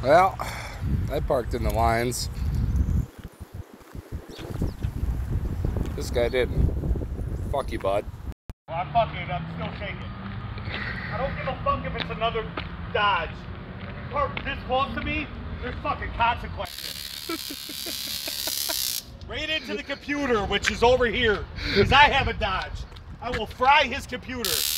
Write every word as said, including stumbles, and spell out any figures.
Well, I parked in the lines. This guy didn't. Fuck you, bud. Well, I'm fucking, I'm still shaking. I don't give a fuck if it's another Dodge. If you park this close to me, there's fucking consequences. Right into the computer, which is over here, because I have a Dodge. I will fry his computer.